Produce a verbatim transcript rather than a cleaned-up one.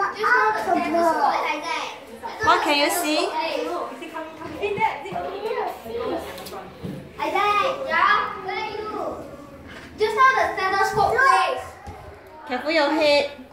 What can you see? Just now the stethoscope place. Careful your head.